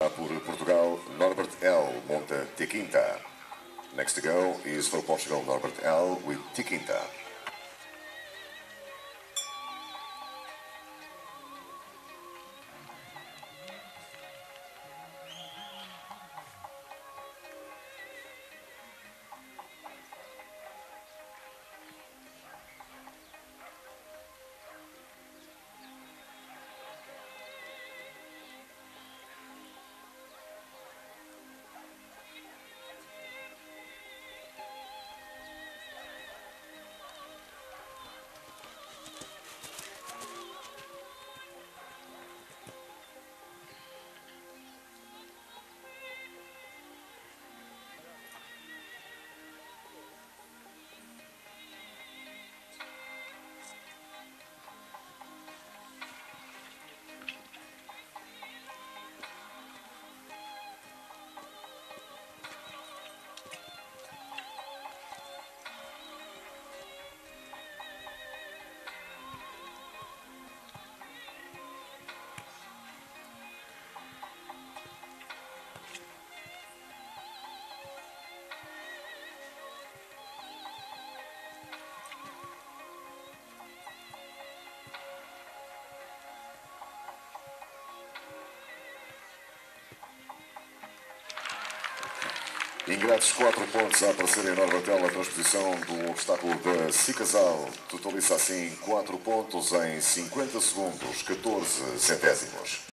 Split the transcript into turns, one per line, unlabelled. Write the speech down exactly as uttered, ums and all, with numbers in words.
já por Portugal, Norbert L. monta T Quinta. Next to go is for Portugal, Norbert L. with T Quinta. Ingratos quatro pontos a aparecer em Norbert L. na transposição do obstáculo da Cicasal. Totaliza assim quatro pontos em cinquenta segundos, catorze centésimos.